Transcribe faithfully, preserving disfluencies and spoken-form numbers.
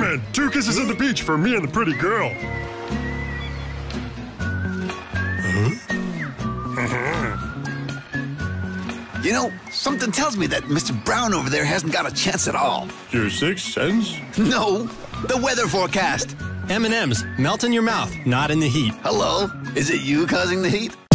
man, two kisses on the beach for me and the pretty girl. You know, something tells me that Mister Brown over there hasn't got a chance at all. Your sixth sense? No, the weather forecast. M and M's, melt in your mouth, not in the heat. Hello, is it you causing the heat?